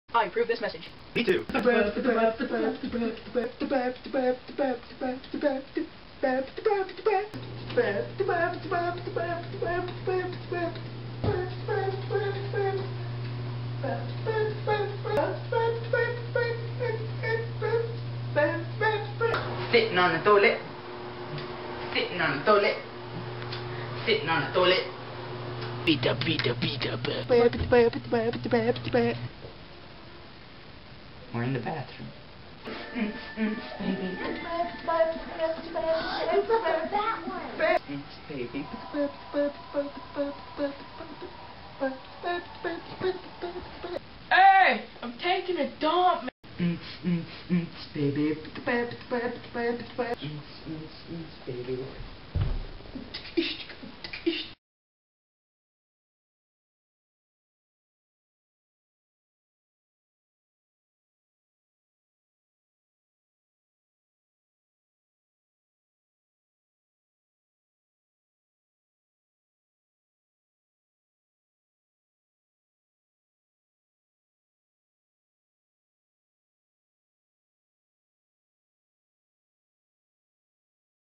I approve this message. Me too. Sitting on the toilet. Sitting on the toilet. Sitting on the toilet. Beat up. We're in the bathroom. Baby. Hey, I'm taking a dump. Baby. Baby.